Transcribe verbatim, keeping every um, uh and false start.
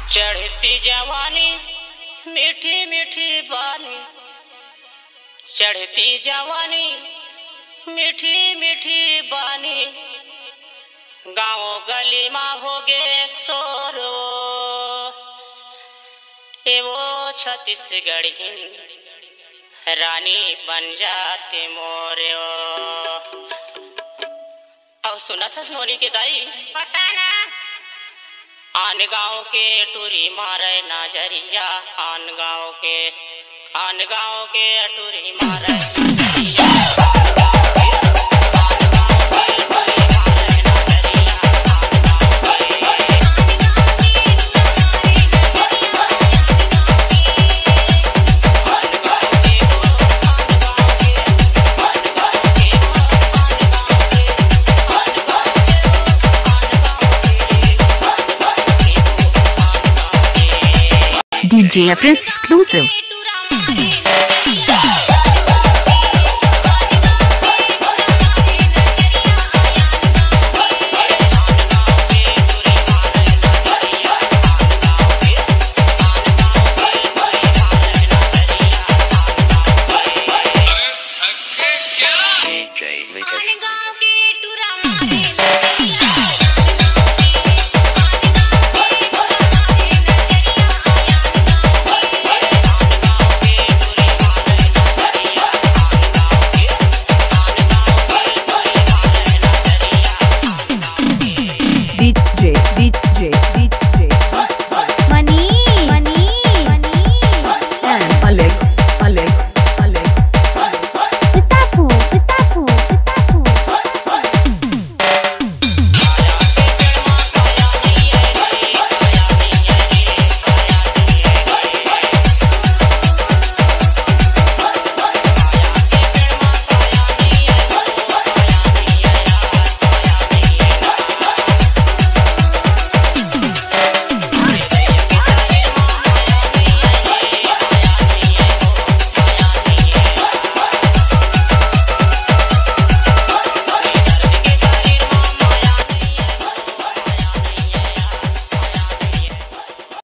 चढ़ती जवानी मीठी मीठी बानी, चढ़ती जवानी मीठी मीठी बानी, गाँव गली माँ हो गे शोर ए वो छत्तीसगढ़ी रानी बन जाते मोरे अब सुना था सोनी के दाई बताना आन गाँव के टूरी मारे नजरिया, आन गाँव के आन गाँव के टूरी मारे नजरिया, D J Prince exclusive. D J D J